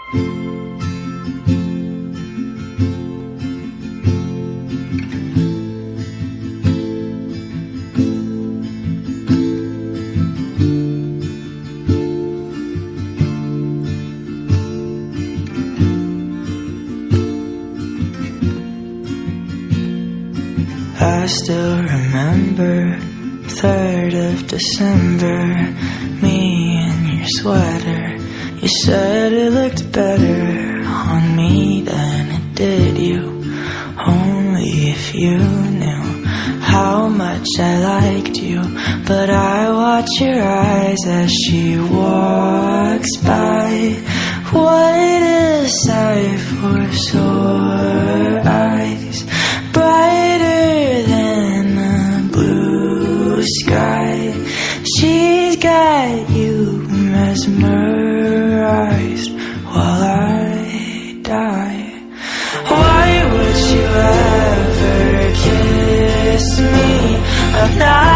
I still remember 3rd of December, me in your sweater. You said it looked better on me than it did you. Only if you knew how much I liked you. But I watch your eyes as she walks by. What a sight for sore eyes, brighter than the blue sky. She's got you mesmerized while I die. Why would you ever kiss me? I'm not